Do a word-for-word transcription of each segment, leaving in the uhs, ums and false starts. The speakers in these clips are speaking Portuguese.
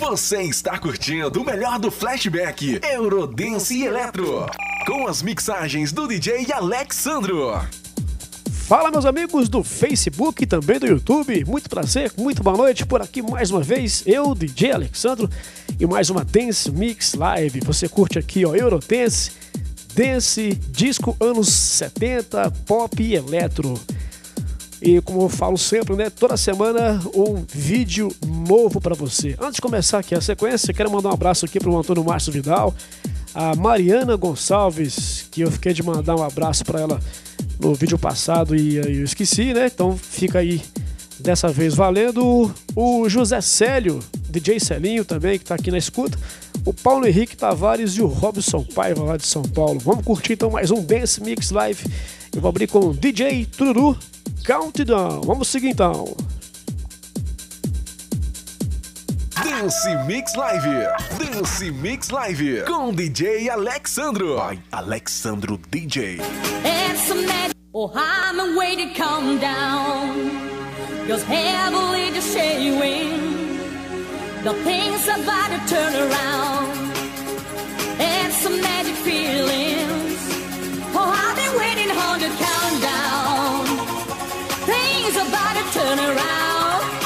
Você está curtindo o melhor do Flashback, Eurodance e Eletro, com as mixagens do D J Alexandro. Fala, meus amigos do Facebook e também do YouTube, muito prazer, muito boa noite, por aqui mais uma vez, eu, D J Alexandro, e mais uma Dance Mix Live. Você curte aqui, ó, Eurodance, Dance, disco anos setenta, pop e eletro. E como eu falo sempre, né, toda semana um vídeo novo pra você. Antes de começar aqui a sequência, quero mandar um abraço aqui pro Antônio Márcio Vidal, a Mariana Gonçalves, que eu fiquei de mandar um abraço pra ela no vídeo passado e eu esqueci, né? Então fica aí dessa vez valendo. O José Célio, D J Celinho também, que tá aqui na escuta. O Paulo Henrique Tavares e o Robson Paiva lá de São Paulo. Vamos curtir então mais um Dance Mix Live. Eu vou abrir com D J Tururu, Countdown. Vamos seguir então. Dance Mix Live, Dance Mix Live, com D J Alexandro, by Alexandro D J. It's a magic, oh I'm waiting, calm down, goes heavily to shading, the things about to turn around, it's some magic feelings, oh I've been waiting on the countdown, things about to turn around.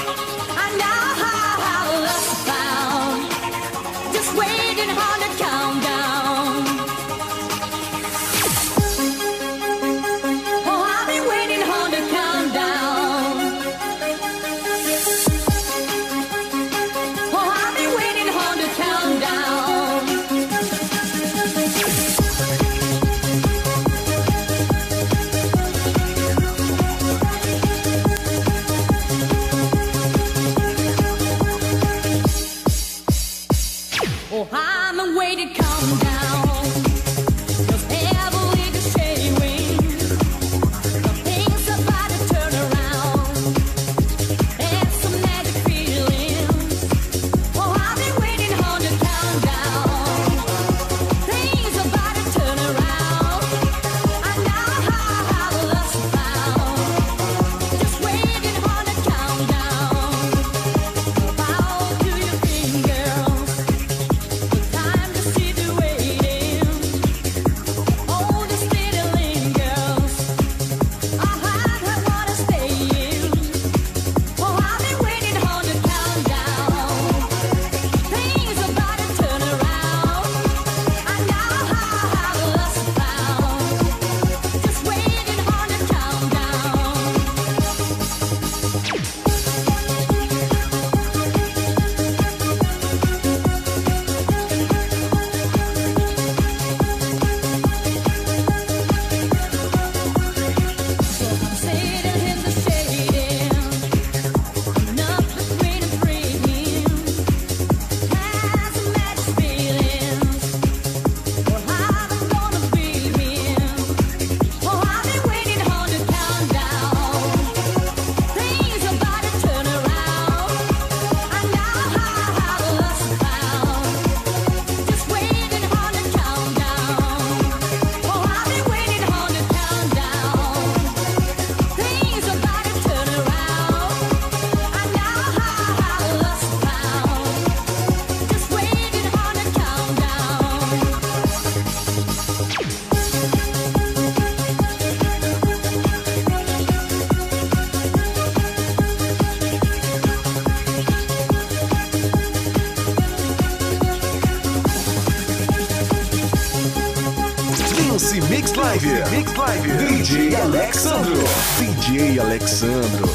Mix Live, Mix Live, D J Alexandro, D J Alexandro.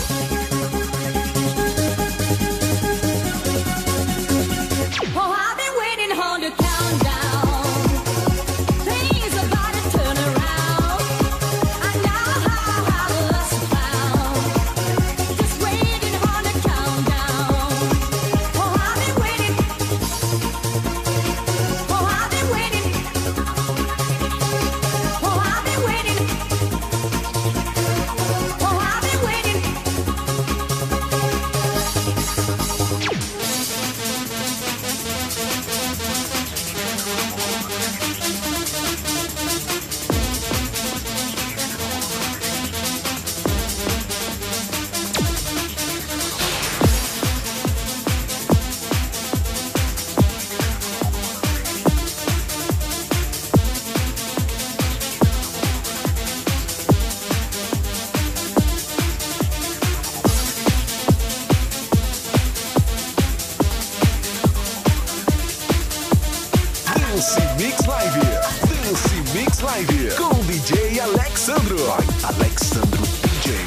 Dance Mix Live. Dance Mix Live. Com D J Alexandro. By Alexandro D J.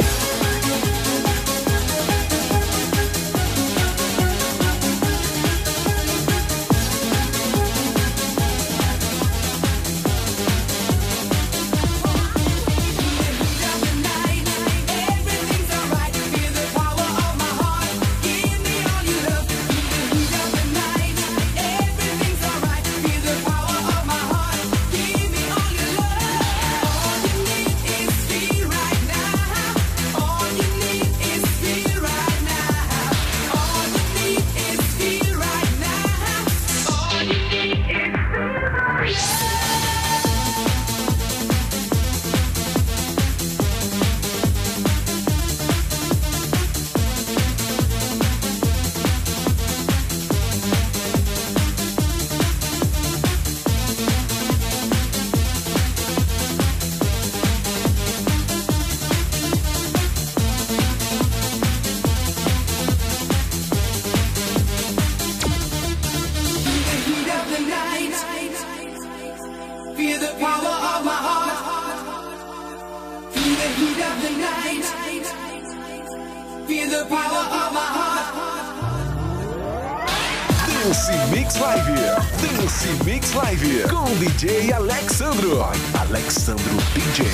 Dance Mix Live. Dance Mix Live. Com D J Alexandro. By Alexandro D J.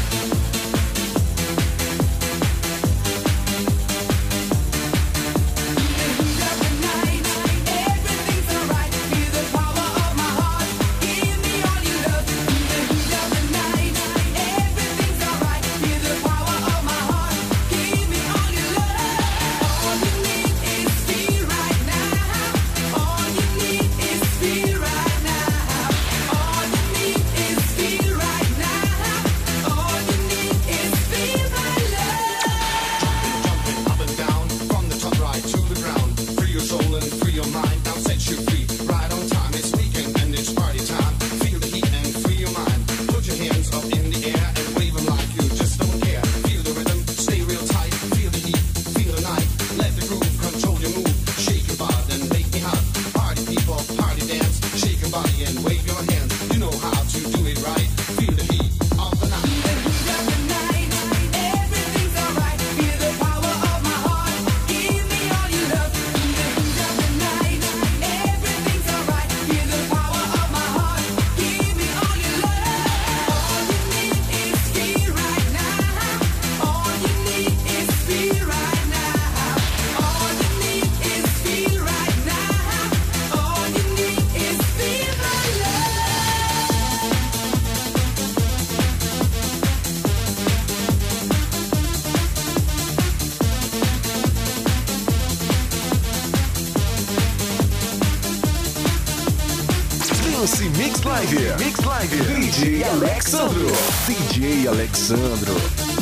Dance Mix Live. Mix Live. D J Alexandro. D J Alexandro.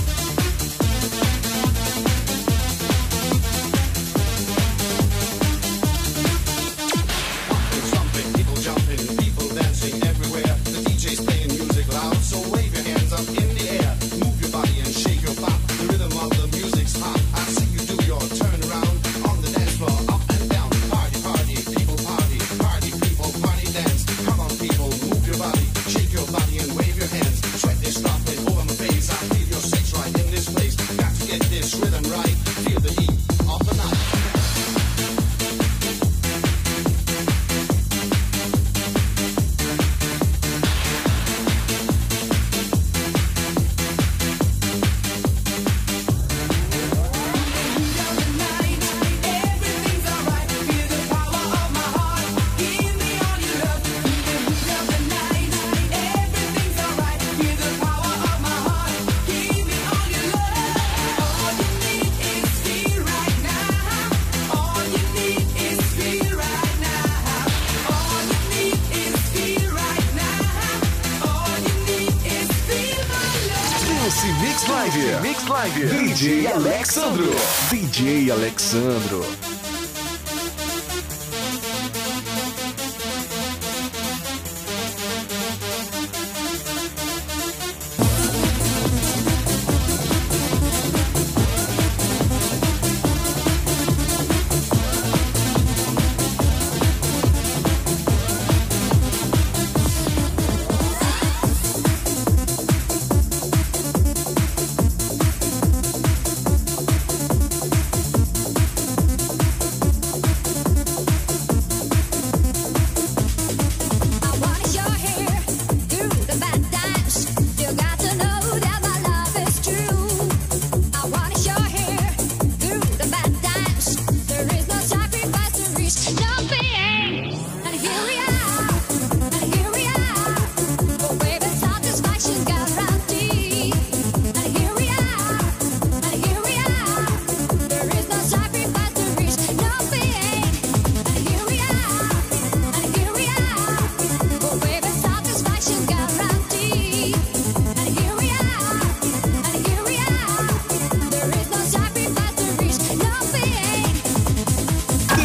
Mix Live. Mix Live. D J Alexandro. D J Alexandro.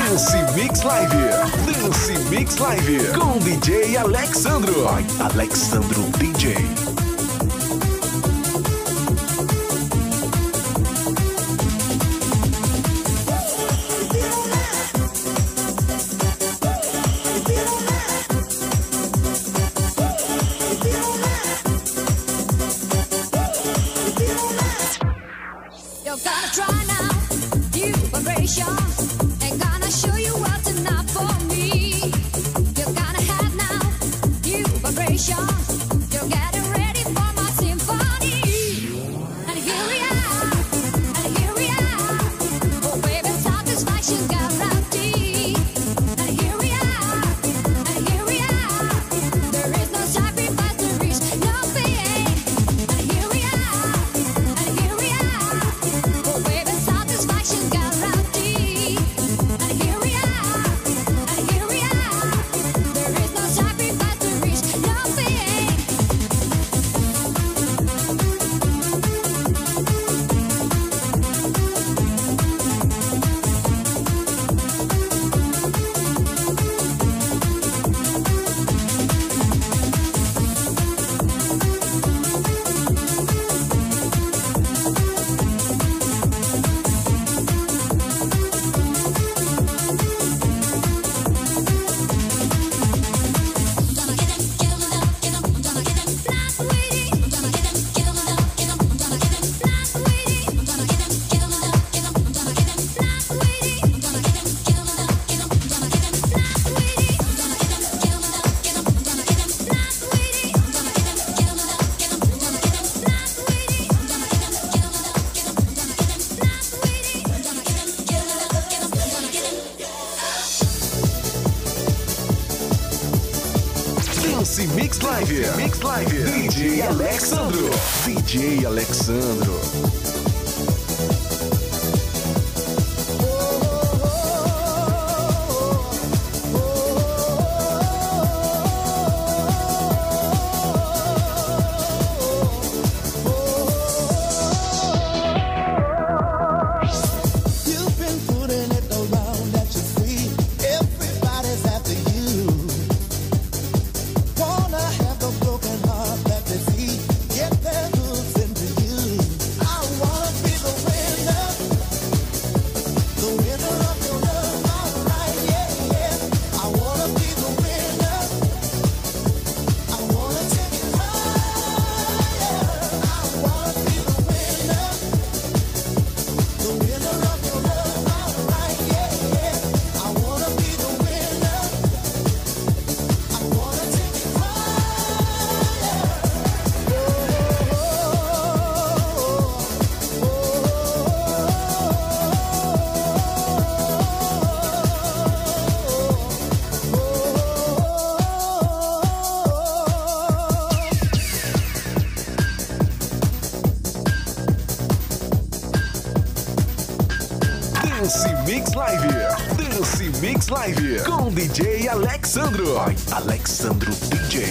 Dance Mix Live. Dance Mix Live com D J Alexandro. By Alexandro D J. Dance Mix Live. Mix Live. D J Alexandro. D J Alexandro. Dance Mix Live. Dance Mix Live com D J Alexandro. By Alexandro D J.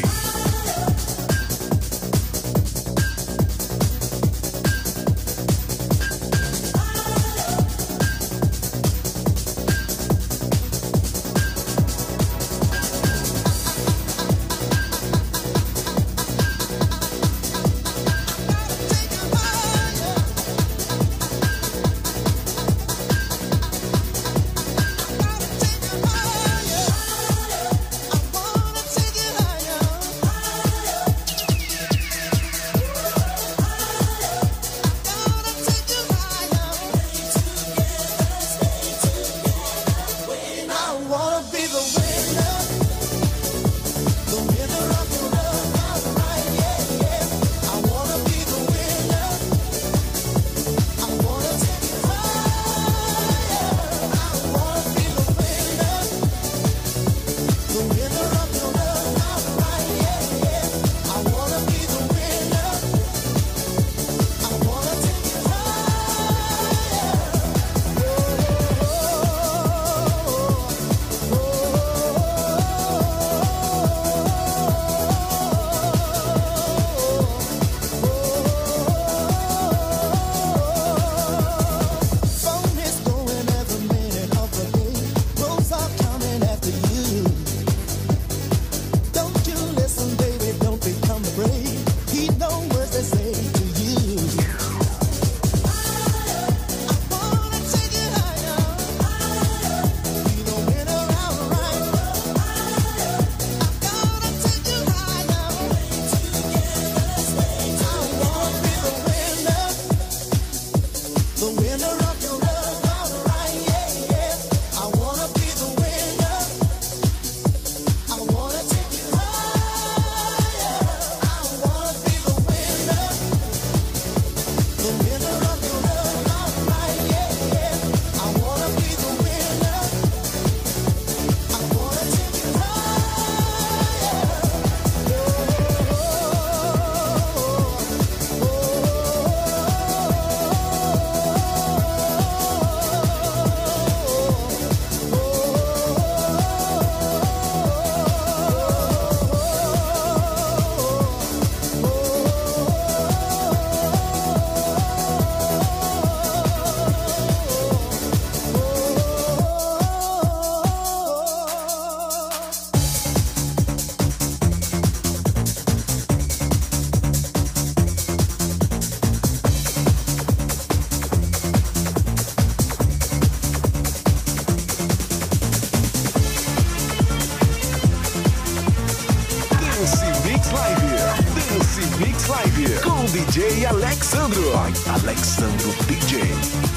Oh Mix Live com D J Alexandro. Vai, Alexandro D J.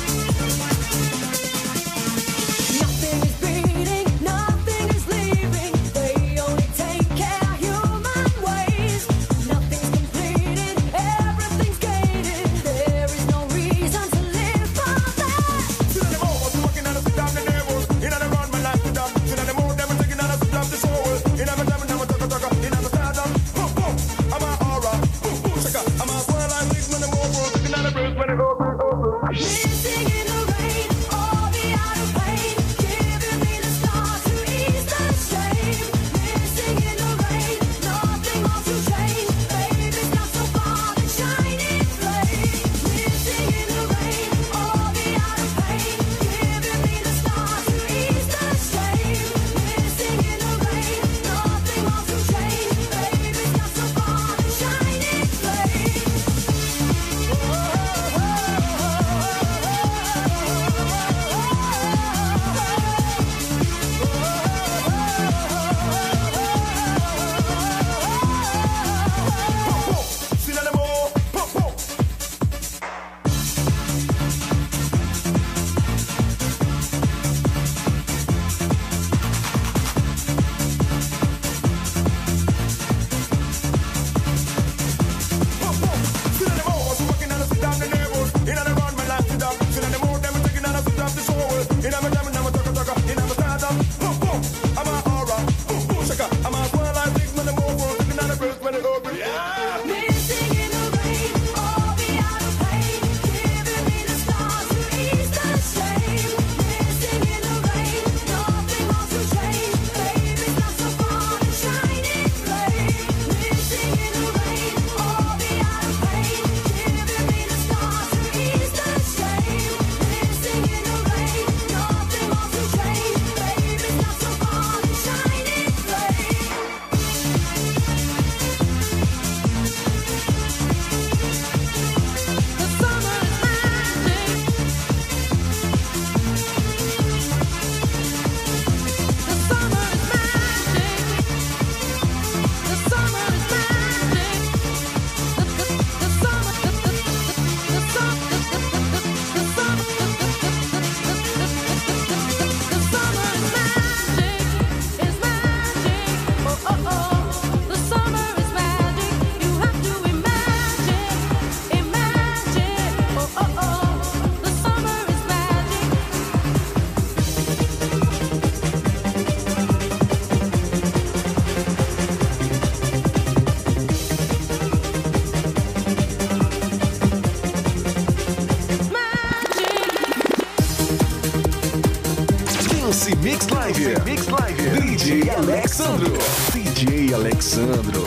Dance Mix Live. Mix Live. D J Alexandro. D J Alexandro.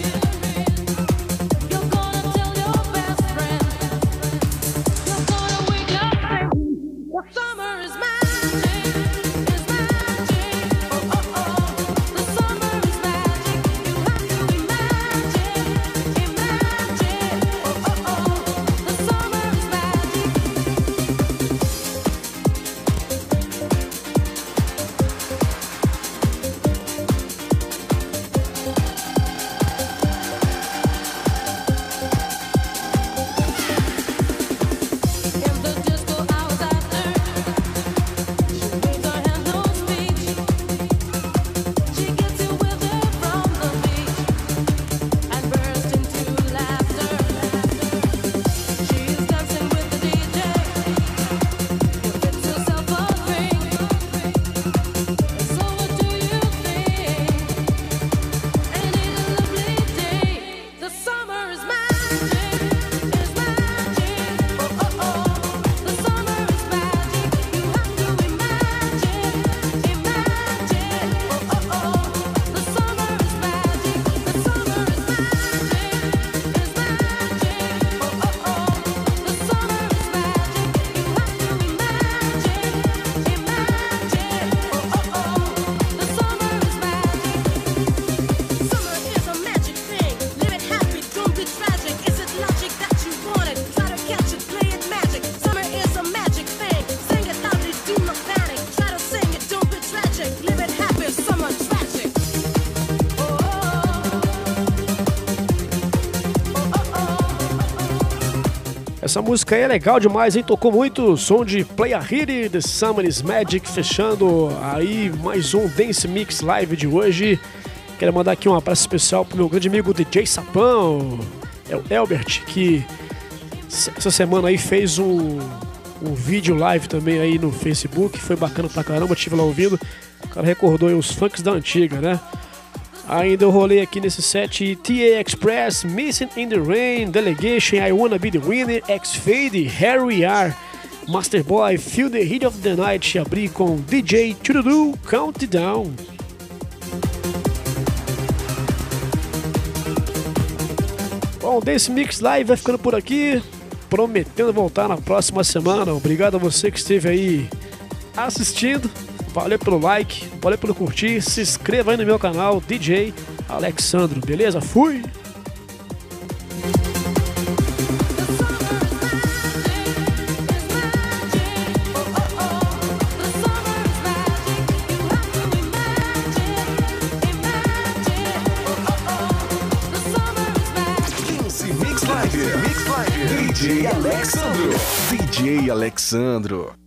Gonna Essa música aí é legal demais, hein? Tocou muito, som de Play a Hit, The Summer is Magic, fechando aí mais um Dance Mix Live de hoje. Quero mandar aqui um abraço especial pro meu grande amigo D J Sapão, é o Elbert, que essa semana aí fez um, um vídeo live também aí no Facebook, foi bacana pra caramba, eu estive lá ouvindo. O cara recordou aí os funks da antiga, né? Ainda eu rolei aqui nesse set T A Express, Missing in the Rain, Delegation, I Wanna Be the Winner, X-Fade, Here We Are, Master Boy, Feel the Heat of the Night, abri com D J Chududu, Countdown. Bom, Dance Mix Live vai ficando por aqui, prometendo voltar na próxima semana. Obrigado a você que esteve aí assistindo. Valeu pelo like, valeu pelo curtir, se inscreva aí no meu canal D J Alexandro, beleza? Fui! Dance Mix Live, Mix Live, D J Alexandro, D J Alexandro.